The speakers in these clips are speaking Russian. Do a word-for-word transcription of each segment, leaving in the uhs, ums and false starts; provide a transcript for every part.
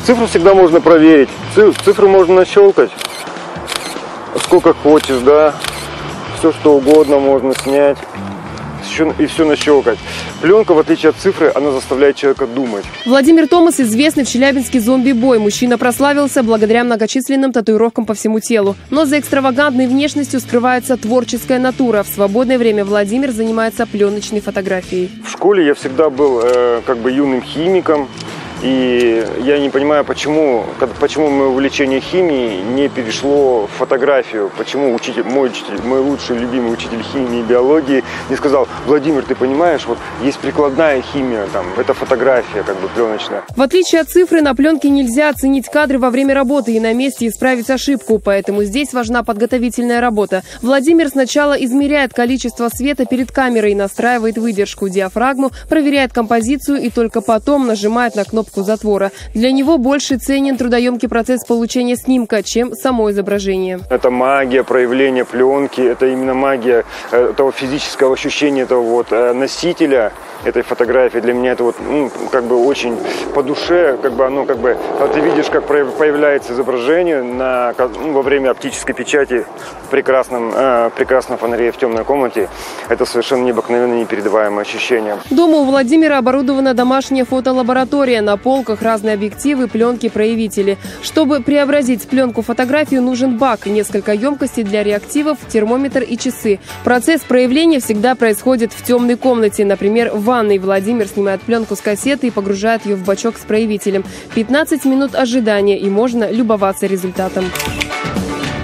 Цифру всегда можно проверить. Цифру можно нащелкать сколько хочешь, да. Все что угодно можно снять и все нащелкать. Пленка, в отличие от цифры, она заставляет человека думать. Владимир Томас известный в Челябинске зомби-бой. Мужчина прославился благодаря многочисленным татуировкам по всему телу. Но за экстравагантной внешностью скрывается творческая натура. В свободное время Владимир занимается пленочной фотографией. В школе я всегда был э, как бы юным химиком. И я не понимаю, почему, почему мое увлечение химией не перешло в фотографию. Почему учитель, мой учитель, мой лучший любимый учитель химии и биологии не сказал: Владимир, ты понимаешь, вот есть прикладная химия, там, это фотография, как бы пленочная. В отличие от цифры, на пленке нельзя оценить кадры во время работы и на месте исправить ошибку. Поэтому здесь важна подготовительная работа. Владимир сначала измеряет количество света перед камерой, настраивает выдержку, диафрагму, проверяет композицию и только потом нажимает на кнопку затвора. Для него больше ценен трудоемкий процесс получения снимка, чем само изображение. Это магия проявления пленки, это именно магия того физического ощущения этого вот носителя этой фотографии. Для меня это вот, ну, как бы очень по душе, как бы оно как бы, а ты видишь, как появляется изображение на, ну, во время оптической печати в прекрасном, э, прекрасном фонаре в темной комнате. Это совершенно необыкновенное, непередаваемое ощущение. Дома у Владимира оборудована домашняя фотолаборатория. На полках разные объективы, пленки, проявители. Чтобы преобразить пленку в фотографию, нужен бак, несколько емкостей для реактивов, термометр и часы. Процесс проявления всегда происходит в темной комнате. Например, в ванной Владимир снимает пленку с кассеты и погружает ее в бачок с проявителем. пятнадцать минут ожидания, и можно любоваться результатом.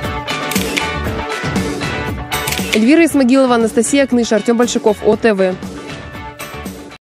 Эльвира Исмагилова, Анастасия Кныш, Артем Большаков, О Т В.